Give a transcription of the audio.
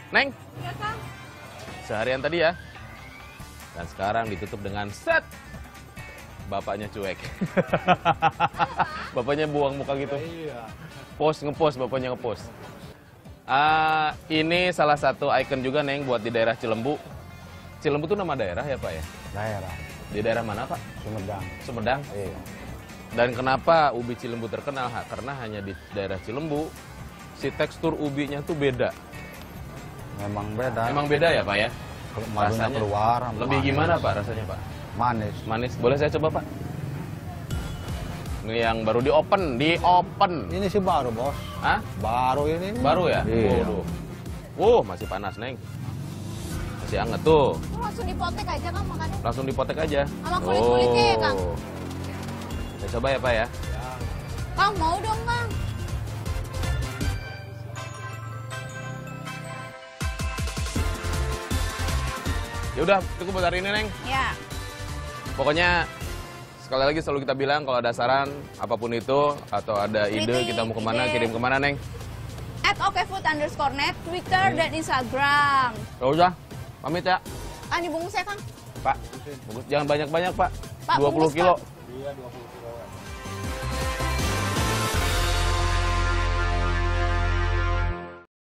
Neng, Iya, Kang. seharian tadi ya. Dan sekarang ditutup dengan set. Bapaknya cuek. Bapaknya buang muka gitu. Iya. Ngepost, bapaknya ngepost. Ini salah satu ikon juga, Neng, buat di daerah Cilembu. Cilembu tuh nama daerah ya, Pak ya? Daerah. Di daerah mana, Pak? Sumedang. Sumedang. Iya. Dan kenapa ubi Cilembu terkenal? Karena hanya di daerah Cilembu, si tekstur ubinya tuh beda. Memang beda. Emang beda ya, Pak ya? Madunya Rasanya keluar. lebih manis. gimana, Pak, rasanya, Pak? Manis. Manis. Boleh saya coba, Pak? Ini yang baru di open. Ini sih baru, Bos. Hah? Baru ini. Baru ya? Iya. Waduh. Masih panas, Neng. Masih anget tuh. Tuh langsung dipotek aja, Kang, makannya. Langsung dipotek aja. Sama kulit-kulitnya ya, Kang? Saya coba ya, Pak ya. Kang, mau dong, Kang. Ya udah, cukup buat hari ini, Neng. Ya. Pokoknya sekali lagi selalu kita bilang kalau ada saran apapun itu atau ada ide kita mau kemana, kirim kemana, Neng. @okfood_net, Twitter dan Instagram. Ya udah, pamit ya. Kang, dibungkus ya, Kang? Pak, bungkus. Jangan banyak-banyak, Pak. Pak, 20 bungkus, kilo. Pak. Iya, 20 kilo.